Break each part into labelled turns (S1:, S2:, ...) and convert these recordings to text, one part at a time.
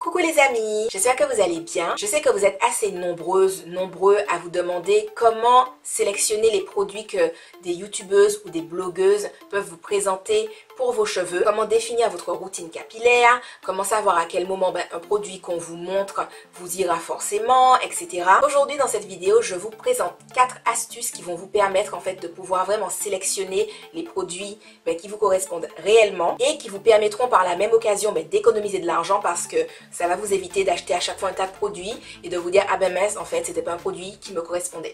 S1: Coucou les amis, j'espère que vous allez bien. Je sais que vous êtes assez nombreux à vous demander comment sélectionner les produits que des youtubeuses ou des blogueuses peuvent vous présenter pour vos cheveux, comment définir votre routine capillaire, comment savoir à quel moment un produit qu'on vous montre vous ira forcément, etc. Aujourd'hui dans cette vidéo, je vous présente 4 astuces qui vont vous permettre en fait de pouvoir vraiment sélectionner les produits qui vous correspondent réellement et qui vous permettront par la même occasion d'économiser de l'argent parce que ça va vous éviter d'acheter à chaque fois un tas de produits et de vous dire ah ben mince en fait c'était pas un produit qui me correspondait.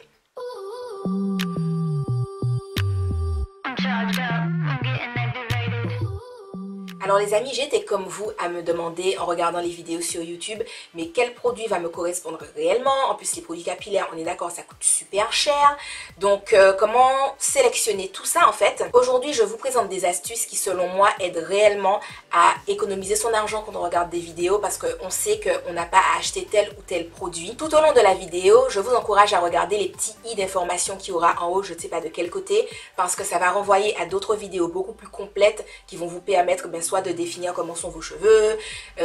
S1: Alors les amis, j'étais comme vous à me demander en regardant les vidéos sur YouTube, mais quel produit va me correspondre réellement? En plus les produits capillaires, on est d'accord, ça coûte super cher. Donc comment sélectionner tout ça en fait? Aujourd'hui, je vous présente des astuces qui selon moi aident réellement à économiser son argent quand on regarde des vidéos parce qu'on sait qu'on n'a pas à acheter tel ou tel produit. Tout au long de la vidéo, je vous encourage à regarder les petits i d'informations qu'il y aura en haut, je ne sais pas de quel côté, parce que ça va renvoyer à d'autres vidéos beaucoup plus complètes qui vont vous permettre soit de définir comment sont vos cheveux,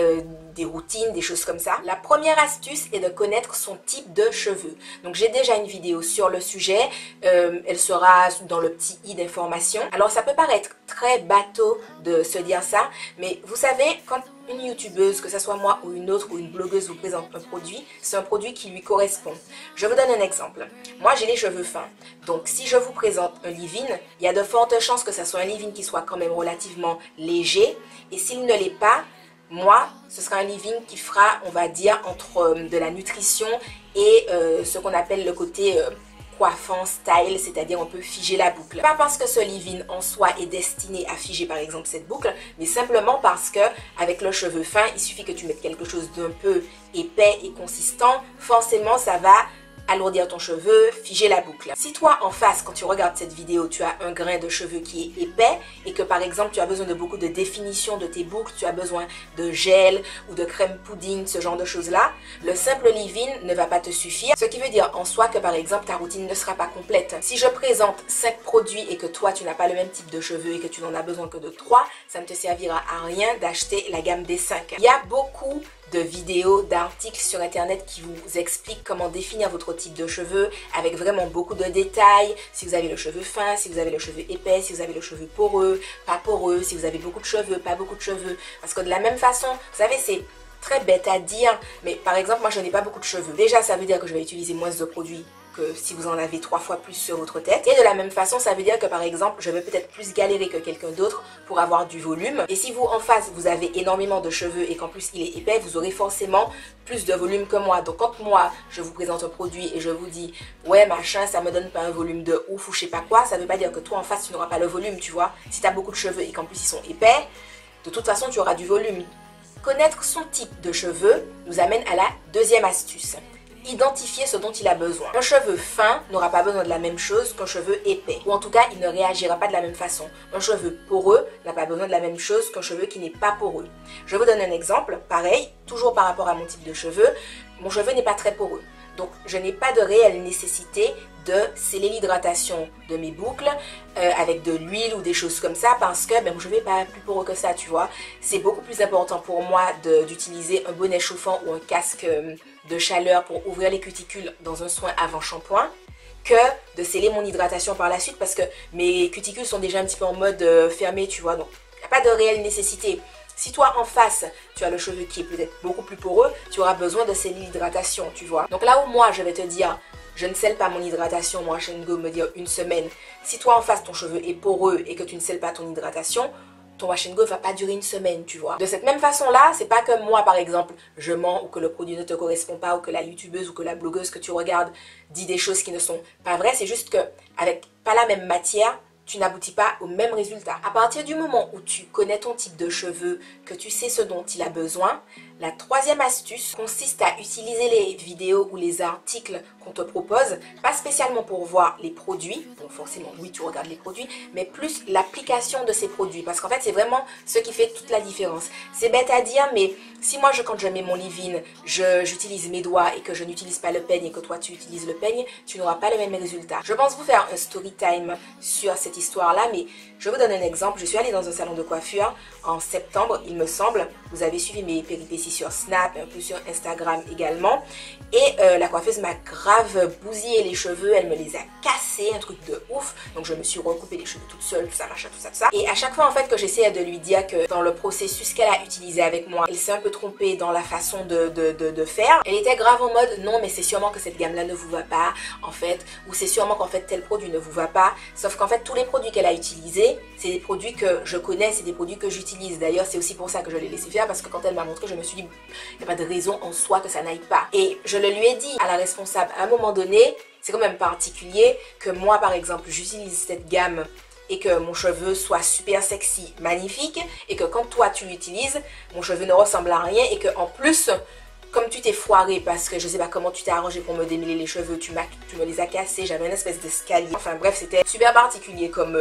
S1: des routines, des choses comme ça. La première astuce est de connaître son type de cheveux. Donc j'ai déjà une vidéo sur le sujet, elle sera dans le petit i d'information. Alors ça peut paraître très bateau de se dire ça, mais vous savez, quand une youtubeuse, que ce soit moi ou une autre ou une blogueuse vous présente un produit, c'est un produit qui lui correspond. Je vous donne un exemple. Moi j'ai les cheveux fins, donc si je vous présente un leave-in, il y a de fortes chances que ce soit un leave-in qui soit quand même relativement léger, et s'il ne l'est pas, moi ce sera un leave-in qui fera, on va dire, entre de la nutrition et ce qu'on appelle le côté coiffant, style, c'est-à-dire on peut figer la boucle. Pas parce que ce leave-in en soi est destiné à figer par exemple cette boucle, mais simplement parce que avec le cheveu fin, il suffit que tu mettes quelque chose d'un peu épais et consistant, forcément ça va alourdir ton cheveu, figer la boucle. Si toi en face, quand tu regardes cette vidéo, tu as un grain de cheveux qui est épais et que par exemple tu as besoin de beaucoup de définition de tes boucles, tu as besoin de gel ou de crème pudding, ce genre de choses là, le simple leave-in ne va pas te suffire, ce qui veut dire en soi que par exemple ta routine ne sera pas complète. Si je présente 5 produits et que toi tu n'as pas le même type de cheveux et que tu n'en as besoin que de 3, ça ne te servira à rien d'acheter la gamme des 5. Il y a beaucoup de vidéos, d'articles sur internet qui vous expliquent comment définir votre type de cheveux avec vraiment beaucoup de détails, si vous avez le cheveu fin, si vous avez le cheveu épais, si vous avez le cheveu poreux, pas poreux, si vous avez beaucoup de cheveux, pas beaucoup de cheveux, parce que de la même façon, vous savez, c'est très bête à dire, mais par exemple moi je n'ai pas beaucoup de cheveux, déjà ça veut dire que je vais utiliser moins de produits que si vous en avez 3 fois plus sur votre tête. Et de la même façon, ça veut dire que par exemple, je vais peut-être plus galérer que quelqu'un d'autre pour avoir du volume. Et si vous en face, vous avez énormément de cheveux et qu'en plus il est épais, vous aurez forcément plus de volume que moi. Donc quand moi, je vous présente un produit et je vous dis ouais machin, ça me donne pas un volume de ouf ou je sais pas quoi, ça veut pas dire que toi en face, tu n'auras pas le volume, tu vois. Si tu as beaucoup de cheveux et qu'en plus ils sont épais, de toute façon, tu auras du volume. Connaître son type de cheveux nous amène à la deuxième astuce. Identifier ce dont il a besoin. Un cheveu fin n'aura pas besoin de la même chose qu'un cheveu épais. Ou en tout cas, il ne réagira pas de la même façon. Un cheveu poreux n'a pas besoin de la même chose qu'un cheveu qui n'est pas poreux. Je vous donne un exemple. Pareil, toujours par rapport à mon type de cheveux. Mon cheveu n'est pas très poreux. Donc, je n'ai pas de réelle nécessité de sceller l'hydratation de mes boucles avec de l'huile ou des choses comme ça parce que mon cheveu n'est pas plus poreux que ça, tu vois. C'est beaucoup plus important pour moi d'utiliser un bonnet chauffant ou un casque de chaleur pour ouvrir les cuticules dans un soin avant shampoing que de sceller mon hydratation par la suite parce que mes cuticules sont déjà un petit peu en mode fermé, tu vois. Donc, il n'y a pas de réelle nécessité. Si toi en face, tu as le cheveu qui est peut-être beaucoup plus poreux, tu auras besoin de sceller l'hydratation, tu vois. Donc là où moi, je vais te dire, je ne scelle pas mon hydratation, moi, Wash & Go me dire une semaine. Si toi en face, ton cheveu est poreux et que tu ne scelles pas ton hydratation, ton Wash & Go ne va pas durer une semaine, tu vois. De cette même façon-là, c'est pas comme moi, par exemple, je mens ou que le produit ne te correspond pas ou que la youtubeuse ou que la blogueuse que tu regardes dit des choses qui ne sont pas vraies. C'est juste que avec pas la même matière, tu n'aboutis pas au même résultat. À partir du moment où tu connais ton type de cheveux, que tu sais ce dont il a besoin, la troisième astuce consiste à utiliser les vidéos ou les articles qu'on te propose, pas spécialement pour voir les produits, bon forcément oui tu regardes les produits, mais plus l'application de ces produits, parce qu'en fait c'est vraiment ce qui fait toute la différence. C'est bête à dire, mais si moi quand je mets mon leave-in, j'utilise mes doigts et que je n'utilise pas le peigne et que toi tu utilises le peigne, tu n'auras pas le même résultat. Je pense vous faire un story time sur cette histoire-là, mais je vous donne un exemple. Je suis allée dans un salon de coiffure en septembre, il me semble, vous avez suivi mes péripéties aussi sur Snap, un peu sur Instagram également. Et la coiffeuse m'a grave bousillé les cheveux, elle me les a cassés, un truc de ouf. Donc je me suis recoupé les cheveux toute seule, tout ça, machin, tout ça, tout ça. Et à chaque fois en fait que j'essayais de lui dire que dans le processus qu'elle a utilisé avec moi, elle s'est un peu trompée dans la façon de faire. Elle était grave en mode non mais c'est sûrement que cette gamme là ne vous va pas en fait, ou c'est sûrement qu'en fait tel produit ne vous va pas. Sauf qu'en fait tous les produits qu'elle a utilisés, c'est des produits que je connais, c'est des produits que j'utilise. D'ailleurs c'est aussi pour ça que je l'ai laissé faire, parce que quand elle m'a montré je me suis dit il n'y a pas de raison en soi que ça n'aille pas. Et je le lui ai dit à la responsable à un moment donné, c'est quand même particulier que moi par exemple j'utilise cette gamme et que mon cheveu soit super sexy, magnifique, et que quand toi tu l'utilises, mon cheveu ne ressemble à rien, et que en plus, comme tu t'es foiré parce que je sais pas comment tu t'es arrangé pour me démêler les cheveux, tu me les as cassés, j'avais une espèce d'escalier. Enfin bref, c'était super particulier comme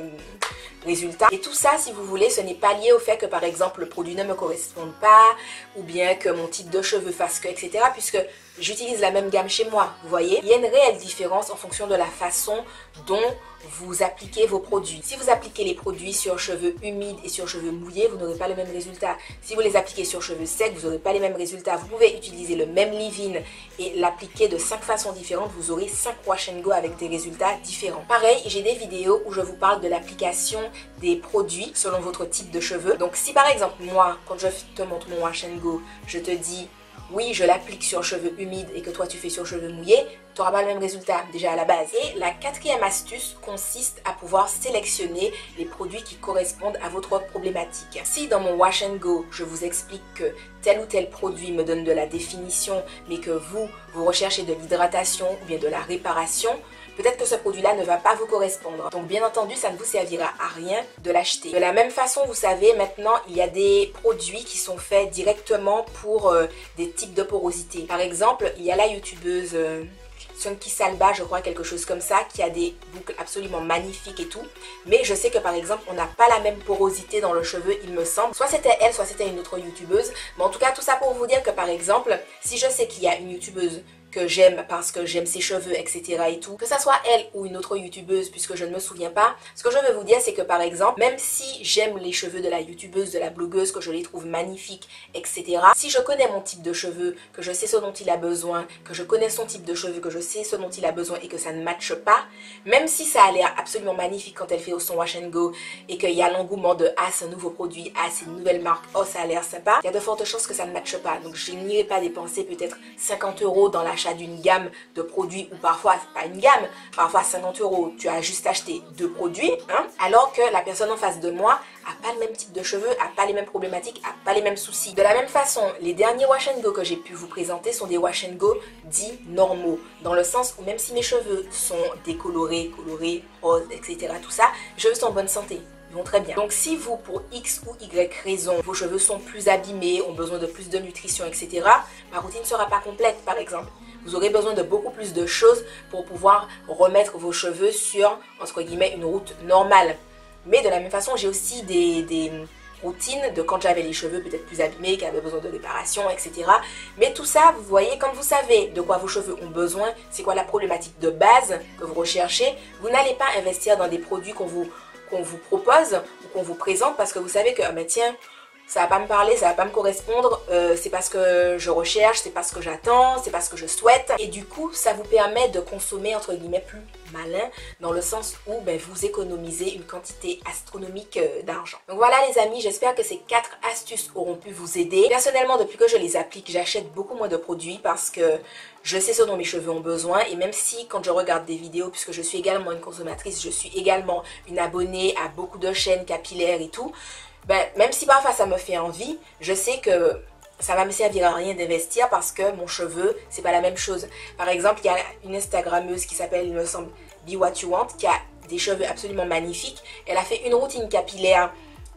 S1: résultat. Et tout ça, si vous voulez, ce n'est pas lié au fait que par exemple le produit ne me corresponde pas, ou bien que mon type de cheveux fasse que, etc. Puisque j'utilise la même gamme chez moi, vous voyez. Il y a une réelle différence en fonction de la façon dont vous appliquez vos produits. Si vous appliquez les produits sur cheveux humides et sur cheveux mouillés, vous n'aurez pas le même résultat. Si vous les appliquez sur cheveux secs, vous n'aurez pas les mêmes résultats. Vous pouvez utiliser le même leave-in et l'appliquer de 5 façons différentes. Vous aurez 5 wash and go avec des résultats différents. Pareil, j'ai des vidéos où je vous parle de l'application des produits selon votre type de cheveux. Donc si par exemple moi, quand je te montre mon wash and go, je te dis oui, je l'applique sur cheveux humides et que toi tu fais sur cheveux mouillés, tu n'auras pas le même résultat déjà à la base. Et la quatrième astuce consiste à pouvoir sélectionner les produits qui correspondent à votre problématique. Si dans mon wash and go, je vous explique que tel ou tel produit me donne de la définition, mais que vous recherchez de l'hydratation ou bien de la réparation, peut-être que ce produit-là ne va pas vous correspondre. Donc bien entendu, ça ne vous servira à rien de l'acheter. De la même façon, vous savez, maintenant, il y a des produits qui sont faits directement pour des types de porosité. Par exemple, il y a la youtubeuse Sunky Salba, je crois, quelque chose comme ça, qui a des boucles absolument magnifiques et tout. Mais je sais que par exemple, on n'a pas la même porosité dans le cheveu, il me semble. Soit c'était elle, soit c'était une autre youtubeuse. Mais en tout cas, tout ça pour vous dire que par exemple, si je sais qu'il y a une youtubeuse que j'aime parce que j'aime ses cheveux, etc. et tout, que ça soit elle ou une autre youtubeuse, puisque je ne me souviens pas, ce que je veux vous dire, c'est que par exemple, même si j'aime les cheveux de la youtubeuse, de la blogueuse, que je les trouve magnifiques, etc., si je connais mon type de cheveux, que je sais ce dont il a besoin, que je connais son type de cheveux, que je sais ce dont il a besoin et que ça ne matche pas, même si ça a l'air absolument magnifique quand elle fait son wash and go et qu'il y a l'engouement de ah c'est un nouveau produit, ah c'est une nouvelle marque, oh ça a l'air sympa, il y a de fortes chances que ça ne matche pas. Donc je n'irai pas dépenser peut-être 50 € dans l'achat d'une gamme de produits, ou parfois pas une gamme, parfois 50 €, tu as juste acheté 2 produits, hein, alors que la personne en face de moi a pas le même type de cheveux, a pas les mêmes problématiques, a pas les mêmes soucis. De la même façon, les derniers wash and go que j'ai pu vous présenter sont des wash and go dits normaux, dans le sens où même si mes cheveux sont décolorés, colorés, roses, etc., tout ça, mes cheveux sont en bonne santé. Ils vont très bien. Donc si vous, pour X ou Y raison, vos cheveux sont plus abîmés, ont besoin de plus de nutrition, etc., ma routine ne sera pas complète, par exemple. Vous aurez besoin de beaucoup plus de choses pour pouvoir remettre vos cheveux sur, entre guillemets, une route normale. Mais de la même façon, j'ai aussi des routines de quand j'avais les cheveux peut-être plus abîmés, qui avaient besoin de réparation, etc. Mais tout ça, vous voyez, quand vous savez de quoi vos cheveux ont besoin, c'est quoi la problématique de base que vous recherchez, vous n'allez pas investir dans des produits qu'on vous propose ou qu'on vous présente parce que vous savez que, mais tiens, ça va pas me parler, ça va pas me correspondre, c'est pas ce que je recherche, c'est pas ce que j'attends, c'est pas ce que je souhaite. Et du coup, ça vous permet de consommer, entre guillemets, plus malin, dans le sens où vous économisez une quantité astronomique d'argent. Donc voilà les amis, j'espère que ces 4 astuces auront pu vous aider. Personnellement, depuis que je les applique, j'achète beaucoup moins de produits parce que je sais ce dont mes cheveux ont besoin. Et même si quand je regarde des vidéos, puisque je suis également une consommatrice, je suis également une abonnée à beaucoup de chaînes capillaires et tout, même si parfois ça me fait envie, je sais que ça va me servir à rien d'investir parce que mon cheveu, c'est pas la même chose. Par exemple, il y a une Instagrammeuse qui s'appelle, il me semble, Be What You Want, qui a des cheveux absolument magnifiques. Elle a fait une routine capillaire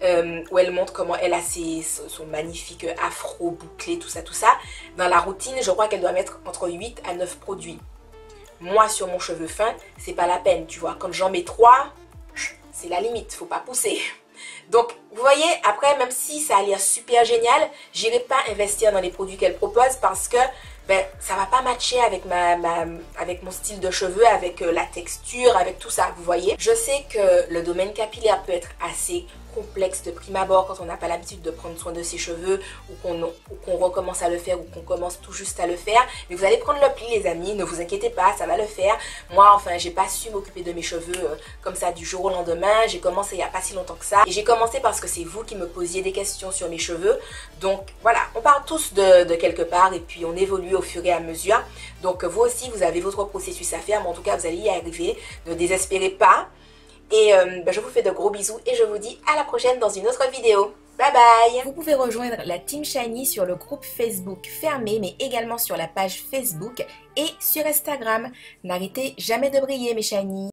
S1: où elle montre comment elle a son magnifique afro bouclé, tout ça. Dans la routine, je crois qu'elle doit mettre entre 8 à 9 produits. Moi, sur mon cheveu fin, c'est pas la peine, tu vois. Quand j'en mets 3, c'est la limite, faut pas pousser. Donc, vous voyez, après, même si ça a l'air super génial, j'irai pas investir dans les produits qu'elle propose parce que ça va pas matcher avec avec mon style de cheveux, avec la texture, avec tout ça, vous voyez. Je sais que le domaine capillaire peut être assez complexe de prime abord quand on n'a pas l'habitude de prendre soin de ses cheveux ou qu'on recommence à le faire ou qu'on commence tout juste à le faire. Mais vous allez prendre le pli les amis, ne vous inquiétez pas, ça va le faire. Moi enfin j'ai pas su m'occuper de mes cheveux comme ça du jour au lendemain. J'ai commencé il n'y a pas si longtemps que ça. Et j'ai commencé parce que c'est vous qui me posiez des questions sur mes cheveux. Donc voilà, on part tous de quelque part et puis on évolue au fur et à mesure. Donc vous aussi vous avez votre processus à faire, mais en tout cas vous allez y arriver. Ne désespérez pas. Et je vous fais de gros bisous et je vous dis à la prochaine dans une autre vidéo. Bye bye. Vous pouvez rejoindre la Team Shiny sur le groupe Facebook fermé, mais également sur la page Facebook et sur Instagram. N'arrêtez jamais de briller mes Shiny.